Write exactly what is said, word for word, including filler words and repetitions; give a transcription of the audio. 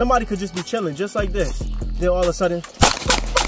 Somebody could just be chilling just like this. Then all of a sudden,